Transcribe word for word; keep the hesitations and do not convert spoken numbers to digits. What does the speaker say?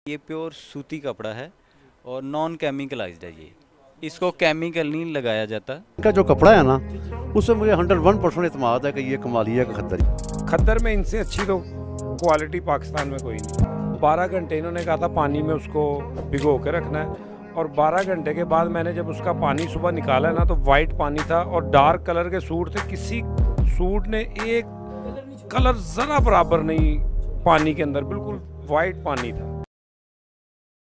ये प्योर सूती कपड़ा है और नॉन केमिकलाइज्ड है। ये इसको केमिकल नहीं लगाया जाता। का जो कपड़ा है ना, उससे मुझे हंड्रेड वन परसेंट इत्मीनान है कि ये कमालिया का खद्दर है। खद्दर में इनसे अच्छी तो क्वालिटी पाकिस्तान में कोई नहीं। बारह घंटे इन्होंने कहा था पानी में उसको भिगो के रखना है, और बारह घंटे के बाद मैंने जब उसका पानी सुबह निकाला ना, तो वाइट पानी था और डार्क कलर के सूट थे। किसी सूट ने एक कलर ज़रा बराबर नहीं पानी के अंदर, बिल्कुल वाइट पानी था।